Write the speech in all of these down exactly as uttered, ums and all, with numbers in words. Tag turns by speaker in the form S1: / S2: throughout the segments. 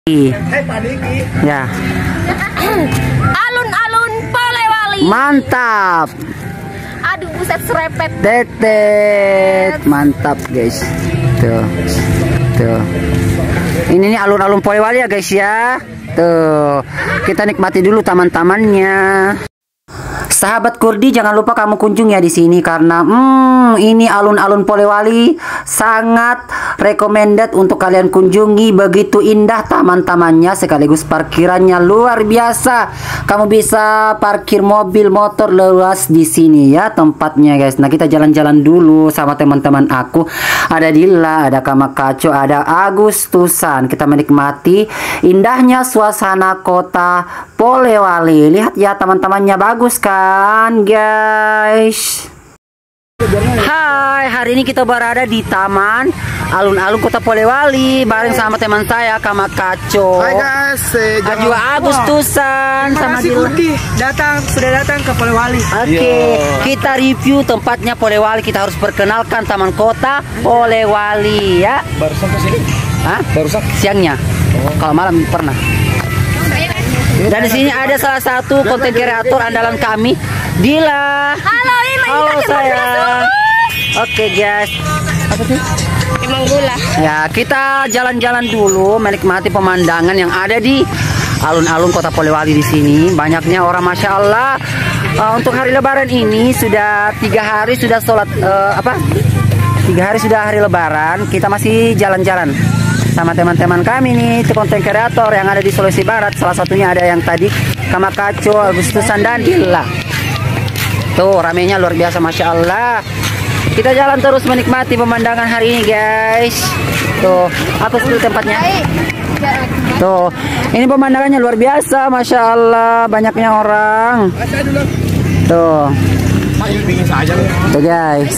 S1: Ya.
S2: Alun-alun Polewali.
S1: Mantap.
S2: Aduh, buset serepet.
S1: Tetet. Mantap, guys. Tuh. Tuh. Ini nih alun-alun Polewali ya, guys ya. Tuh. Kita nikmati dulu taman-tamannya. Sahabat Kurdi, jangan lupa kamu kunjung ya di sini karena hmm, ini alun-alun Polewali sangat recommended untuk kalian kunjungi. Begitu indah taman-tamannya sekaligus parkirannya luar biasa. Kamu bisa parkir mobil, motor luas di sini ya tempatnya, guys. Nah, kita jalan-jalan dulu sama teman-teman aku. Ada Dilla, ada Kamakaco, ada Agustusan. Kita menikmati indahnya suasana kota Polewali. Lihat ya teman-temannya, bagus kan guys. Hai, hari ini kita berada di taman alun-alun kota Polewali bareng sama teman saya Kamakaco.
S3: Hai guys, eh,
S1: juga Agustusan sama Dilla.
S3: Datang sudah datang ke Polewali.
S1: Oke, okay. Kita review tempatnya Polewali. Kita harus perkenalkan taman kota Polewali ya.
S3: Barusan ke sini?
S1: Hah?
S3: Barusan
S1: siangnya. Oh. Kalau malam pernah. Dan di sini ada salah satu konten kreator andalan kami, Dilla.
S2: Halo, ini
S1: Halo sayang. Oke guys. Apa sih?
S2: Emang gula.
S1: Ya, kita jalan-jalan dulu menikmati pemandangan yang ada di alun-alun kota Polewali di sini. Banyaknya orang, masya Allah. Uh, untuk hari Lebaran ini sudah tiga hari sudah sholat uh, apa? Tiga hari sudah hari Lebaran. Kita masih jalan-jalan sama teman-teman kami nih, itu konten kreator yang ada di Sulawesi Barat. Salah satunya ada yang tadi Kamakaco, Agustusan dan Dilla. Tuh ramenya luar biasa, masya Allah. Kita jalan terus menikmati pemandangan hari ini guys. Tuh, apa sih tempatnya? Tuh, ini pemandangannya luar biasa, masya Allah. Banyaknya orang. Tuh, tuh guys.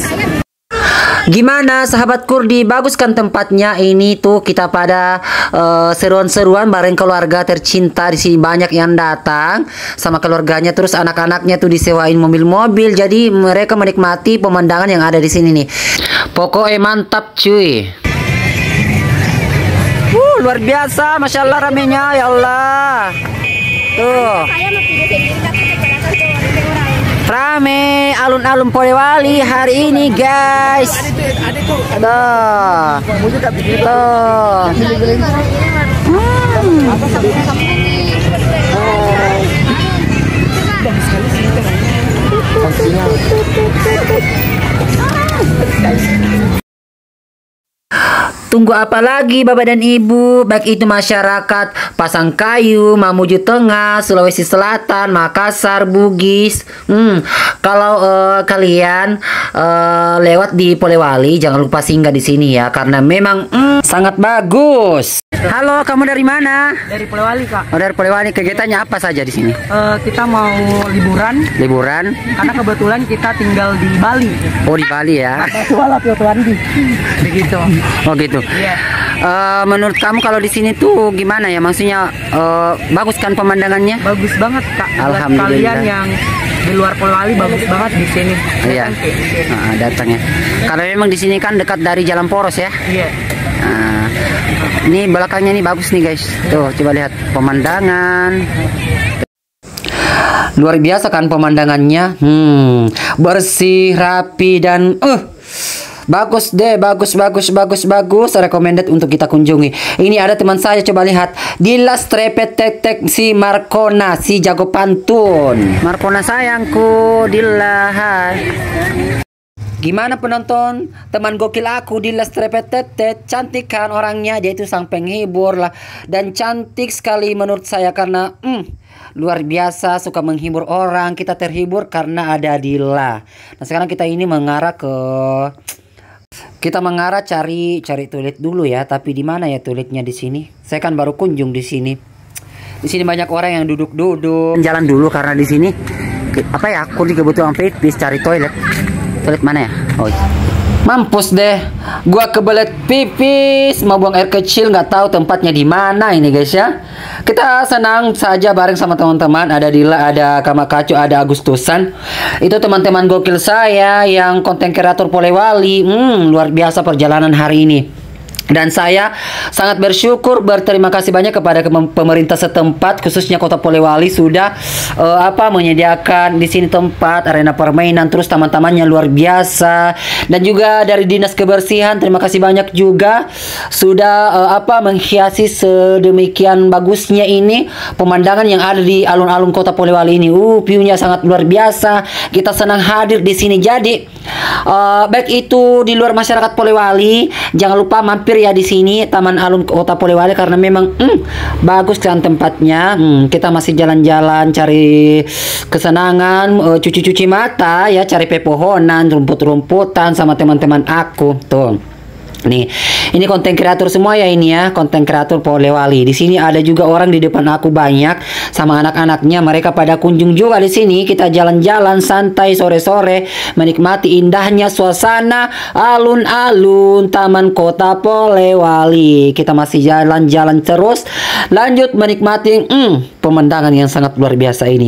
S1: Gimana sahabat Kurdi, bagus kan tempatnya ini tuh. Kita pada uh, seruan-seruan bareng keluarga tercinta di sini, banyak yang datang sama keluarganya, terus anak-anaknya tuh disewain mobil-mobil. Jadi mereka menikmati pemandangan yang ada di sini nih. Pokoknya mantap cuy. Uh, luar biasa, masya Allah ramenya ya Allah. Tuh. Rame alun-alun Polewali hari ini guys. Tuh. Tuh. Hmm. Tunggu apa lagi Bapak dan Ibu, baik itu masyarakat Pasangkayu, Mamuju Tengah, Sulawesi Selatan, Makassar, Bugis. Hmm, kalau uh, kalian uh, lewat di Polewali, jangan lupa singgah di sini ya, karena memang hmm, sangat bagus. Halo, kamu dari mana?
S3: Dari Polewali Kak.
S1: Oh, dari Polewali. Kegiatannya apa saja di sini?
S3: Uh, kita mau liburan.
S1: Liburan?
S3: Karena kebetulan kita tinggal di Bali.
S1: Oh, di Bali ya.
S3: Begitu.
S1: Oh gitu.
S3: Iya.
S1: Uh, menurut kamu kalau di sini tuh gimana ya? Maksudnya uh, bagus kan pemandangannya?
S3: Bagus banget Kak.
S1: Alhamdulillah.
S3: Kalian yang di luar Polewali bagus banget di sini.
S1: Iya. Nah, datang ya. Karena memang di sini kan dekat dari Jalan Poros ya.
S3: Iya.
S1: Nah, ini belakangnya nih bagus nih guys. Tuh coba lihat pemandangan. Luar biasa kan pemandangannya. Hmm, bersih, rapi dan uh bagus deh, bagus, bagus, bagus, bagus. Recommended untuk kita kunjungi. Ini ada teman saya, coba lihat. Dilla Strepet Tetek si Markona, si jago pantun. Markona sayangku, Dilla, hai. Gimana penonton? Teman gokil aku, Dilla Strepet Tetet. Cantik kan orangnya, dia itu sang penghibur lah. Dan cantik sekali menurut saya karena hmm, luar biasa suka menghibur orang. Kita terhibur karena ada Dilla. Nah sekarang kita ini mengarah ke Kita mengarah cari cari toilet dulu ya. Tapi di mana ya toiletnya di sini? Saya kan baru kunjung di sini. Di sini banyak orang yang duduk-duduk. Jalan dulu karena di sini apa ya? Aku juga butuh pipis, cari toilet. Toilet mana ya? Oh, mampus deh. Gua kebelet pipis, mau buang air kecil, nggak tahu tempatnya di mana ini guys ya. Kita senang saja bareng sama teman-teman. Ada Dilla, ada Kamakaco, ada Agustusan. Itu teman-teman gokil saya yang konten kreator Polewali. Hmm, luar biasa perjalanan hari ini. Dan saya sangat bersyukur, berterima kasih banyak kepada pemerintah setempat, khususnya Kota Polewali sudah uh, apa menyediakan di sini tempat arena permainan, terus taman-tamannya luar biasa. Dan juga dari Dinas Kebersihan, terima kasih banyak juga sudah uh, apa menghiasi sedemikian bagusnya ini pemandangan yang ada di alun-alun Kota Polewali ini. Uh, view-nya sangat luar biasa. Kita senang hadir di sini. Jadi uh, baik itu di luar masyarakat Polewali, jangan lupa mampir ya di sini Taman Alun Kota Polewali karena memang hmm, bagus kan tempatnya. Hmm, kita masih jalan-jalan cari kesenangan, uh, cuci-cuci mata ya, cari pepohonan, rumput-rumputan sama teman-teman aku tuh. Nih, ini konten kreator semua ya ini ya, konten kreator Polewali. Di sini ada juga orang di depan aku banyak sama anak-anaknya, mereka pada kunjung juga di sini. Kita jalan-jalan santai sore-sore, menikmati indahnya suasana alun-alun Taman Kota Polewali. Kita masih jalan-jalan terus, lanjut menikmati hmm, pemandangan yang sangat luar biasa ini.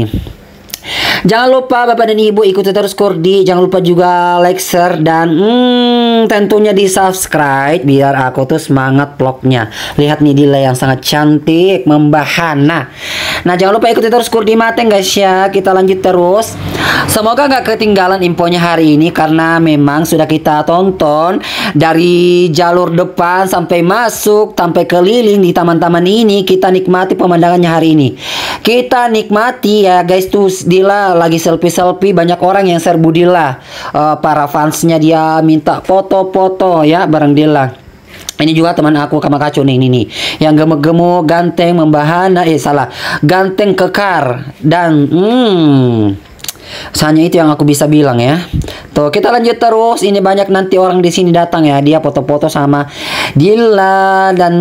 S1: Jangan lupa Bapak dan Ibu ikuti terus Kurdi. Jangan lupa juga like, share, dan hmm, tentunya di subscribe biar aku tuh semangat vlognya. Lihat nih Dila yang sangat cantik, membahana. Nah jangan lupa ikuti terus Kurdi Mateng guys ya. Kita lanjut terus. Semoga gak ketinggalan infonya hari ini karena memang sudah kita tonton dari jalur depan sampai masuk sampai keliling di taman-taman ini. Kita nikmati pemandangannya hari ini. Kita nikmati ya guys tuh. Dila lagi selfie-selfie, banyak orang yang serbu Dila. Uh, para fansnya dia minta foto-foto ya bareng Dila. Ini juga teman aku Kamakaco nih, ini nih yang gemuk-gemuk, ganteng, membahana, eh salah, ganteng, kekar, dan hmm, hanya itu yang aku bisa bilang ya. Tuh kita lanjut terus. Ini banyak nanti orang di sini datang ya, dia foto-foto sama Dila dan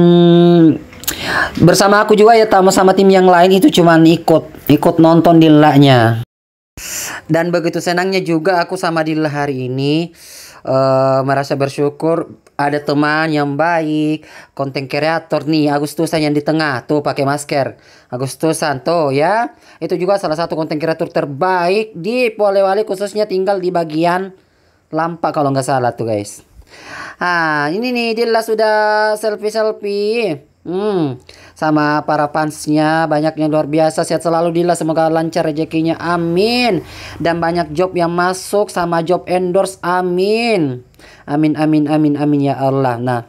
S1: bersama aku juga ya, sama tim yang lain itu cuman ikut ikut nonton Dillanya. Dan begitu senangnya juga aku sama Dilla hari ini, uh, merasa bersyukur ada teman yang baik, konten kreator nih, Agustusan yang di tengah tuh pakai masker. Agustusan tuh ya, itu juga salah satu konten kreator terbaik di Polewali, khususnya tinggal di bagian Lampak kalau nggak salah tuh guys. Ah ini nih Dilla sudah selfie-selfie. Hmm, sama para fansnya banyak yang luar biasa. Sehat selalu Dila, semoga lancar rezekinya, amin. Dan banyak job yang masuk sama job endorse, amin. Amin amin amin amin ya Allah. Nah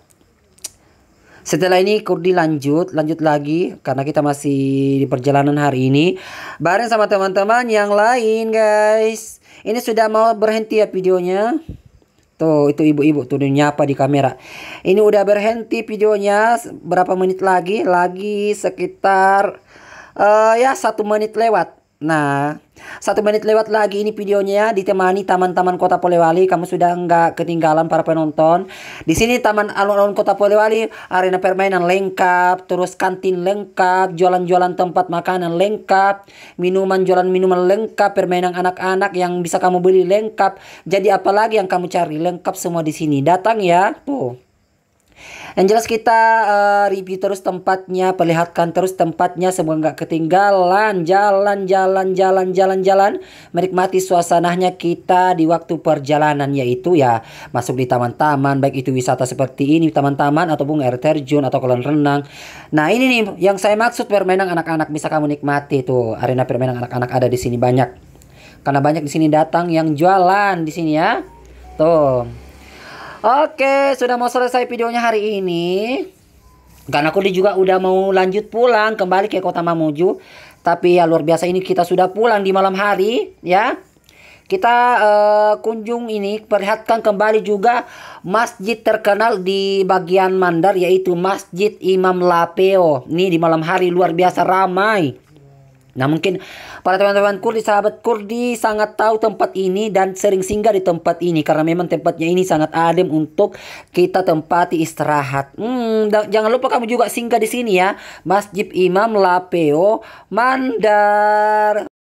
S1: setelah ini Kurdi lanjut lanjut lagi karena kita masih di perjalanan hari ini bareng sama teman-teman yang lain guys. Ini sudah mau berhenti ya videonya. Tuh itu ibu-ibu tuh nyapa di kamera. Ini udah berhenti videonya. Berapa menit lagi? Lagi sekitar uh, ya satu menit lewat. Nah satu menit lewat lagi ini videonya ditemani taman-taman Kota Polewali. Kamu sudah nggak ketinggalan para penonton. Di sini taman alun-alun Kota Polewali, arena permainan lengkap, terus kantin lengkap, jualan-jualan tempat makanan lengkap, minuman jualan minuman lengkap, permainan anak-anak yang bisa kamu beli lengkap. Jadi apalagi yang kamu cari lengkap semua di sini. Datang ya tuh. Yang jelas kita uh, review terus tempatnya, perlihatkan terus tempatnya, semoga nggak ketinggalan. Jalan, jalan, jalan, jalan, jalan, menikmati suasananya kita di waktu perjalanan, yaitu ya masuk di taman-taman, baik itu wisata seperti ini, taman-taman ataupun air terjun atau kolam renang. Nah ini nih yang saya maksud, permainan anak-anak bisa kamu nikmati tuh. Arena permainan anak-anak ada di sini banyak, karena banyak di sini datang yang jualan di sini ya. Tuh. Oke, sudah mau selesai videonya hari ini. Karena aku juga udah mau lanjut pulang kembali ke Kota Mamuju. Tapi ya luar biasa, ini kita sudah pulang di malam hari ya. Kita uh, kunjung ini, perlihatkan kembali juga masjid terkenal di bagian Mandar, yaitu Masjid Imam Lapeo. Ini di malam hari luar biasa ramai. Nah mungkin para teman-teman Kurdi, sahabat Kurdi sangat tahu tempat ini dan sering singgah di tempat ini karena memang tempatnya ini sangat adem untuk kita tempati istirahat. Hmm, jangan lupa kamu juga singgah di sini ya, Masjid Imam Lapeo Mandar.